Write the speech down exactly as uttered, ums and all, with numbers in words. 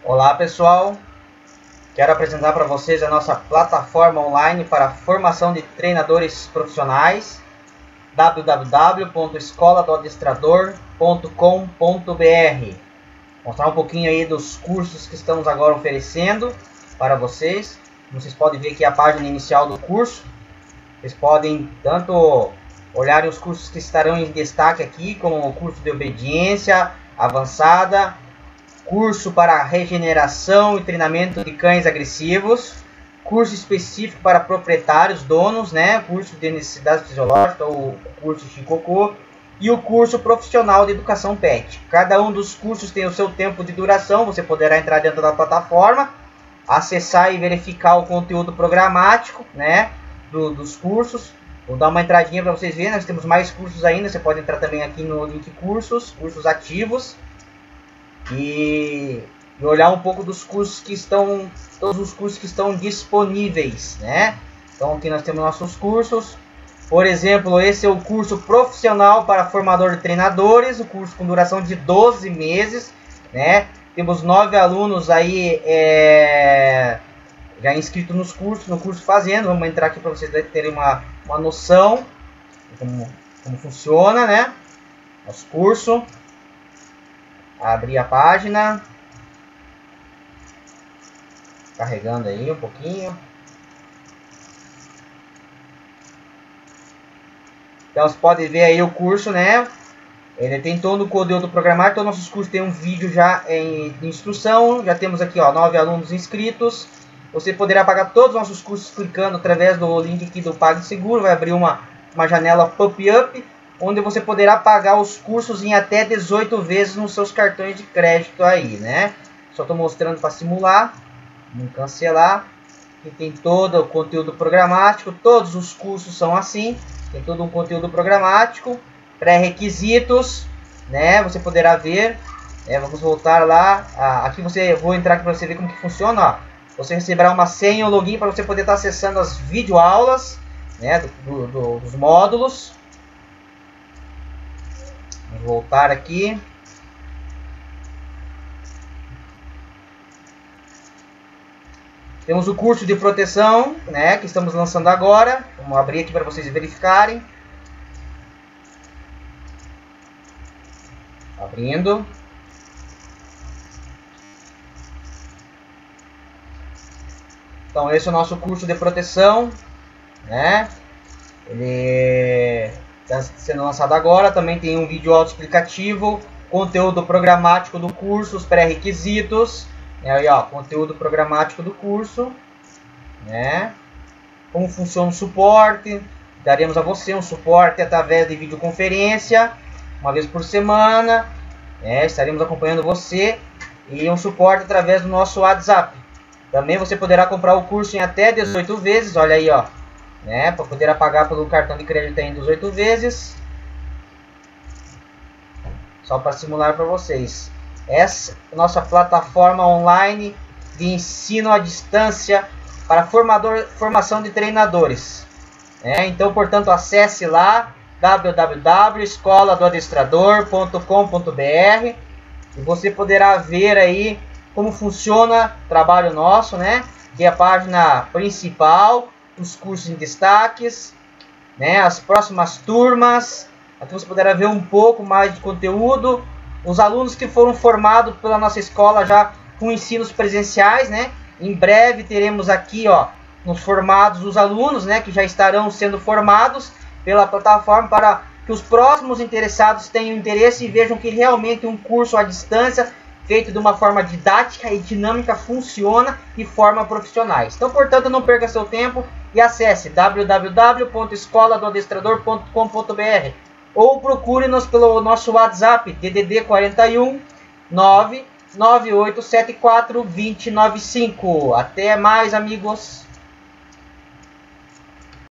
Olá pessoal, quero apresentar para vocês a nossa plataforma online para formação de treinadores profissionais, w w w ponto escola do adestrador ponto com ponto b r. Mostrar um pouquinho aí dos cursos que estamos agora oferecendo para vocês. Vocês podem ver aqui a página inicial do curso. Vocês podem tanto olhar os cursos que estarão em destaque aqui, como o curso de obediência avançada, curso para regeneração e treinamento de cães agressivos, curso específico para proprietários, donos, né? Curso de necessidades fisiológicas, ou curso Xicocô, e o curso profissional de educação pet. Cada um dos cursos tem o seu tempo de duração. Você poderá entrar dentro da plataforma, acessar e verificar o conteúdo programático, né, do, dos cursos. Vou dar uma entradinha para vocês verem. Nós temos mais cursos ainda. Você pode entrar também aqui no link cursos, cursos ativos. E, e olhar um pouco dos cursos que estão, todos os cursos que estão disponíveis, né? Então aqui nós temos nossos cursos. Por exemplo, esse é o curso profissional para formador de treinadores, o curso com duração de doze meses, né? Temos nove alunos aí é, já inscritos nos cursos, no curso fazendo. Vamos entrar aqui para vocês terem uma, uma noção de como, como funciona, né? Nosso curso. Abrir a página, carregando aí um pouquinho. Então você pode ver aí o curso, né? Ele tem todo o conteúdo programático. Todos os nossos cursos tem um vídeo já em instrução. Já temos aqui, ó, nove alunos inscritos. Você poderá pagar todos os nossos cursos clicando através do link aqui do PagSeguro. Vai abrir uma, uma janela pop-up, onde você poderá pagar os cursos em até dezoito vezes nos seus cartões de crédito aí, né? Só estou mostrando para simular. Vamos cancelar. E tem todo o conteúdo programático. Todos os cursos são assim. Tem todo um conteúdo programático. Pré-requisitos, né? Você poderá ver. É, vamos voltar lá. Ah, aqui você, eu vou entrar aqui para você ver como que funciona. Ó. Você receberá uma senha ou login para você poder estar acessando as videoaulas, né? Do, do, do, dos módulos. Vamos voltar aqui. Temos o curso de proteção, né, que estamos lançando agora. Vamos abrir aqui para vocês verificarem. Abrindo. Então esse é o nosso curso de proteção, né? Ele está sendo lançado agora. Também tem um vídeo autoexplicativo, conteúdo programático do curso, os pré-requisitos, né? Aí, ó, conteúdo programático do curso, né? Como funciona o suporte. Daremos a você um suporte através de videoconferência, uma vez por semana, né? Estaremos acompanhando você, e um suporte através do nosso WhatsApp. Também você poderá comprar o curso em até dezoito vezes, olha aí, ó, né, para poder pagar pelo cartão de crédito em dezoito vezes. Só para simular para vocês. Essa é a nossa plataforma online de ensino à distância para formador, formação de treinadores. É, então, portanto, acesse lá w w w ponto escola do adestrador ponto com ponto b r e você poderá ver aí como funciona o trabalho nosso, né? Que é a página principal, os cursos em destaques, né? As próximas turmas. Aqui você poderá ver um pouco mais de conteúdo. Os alunos que foram formados pela nossa escola já com ensinos presenciais, né? Em breve teremos aqui, ó, nos formados os alunos, né? Que já estarão sendo formados pela plataforma, para que os próximos interessados tenham interesse e vejam que realmente um curso à distância feito de uma forma didática e dinâmica funciona e forma profissionais. Então, portanto, não perca seu tempo e acesse w w w ponto escola do adestrador ponto com ponto b r ou procure-nos pelo nosso WhatsApp D D D quarenta e um, nove nove oito sete quatro, dois zero nove cinco. Até mais, amigos!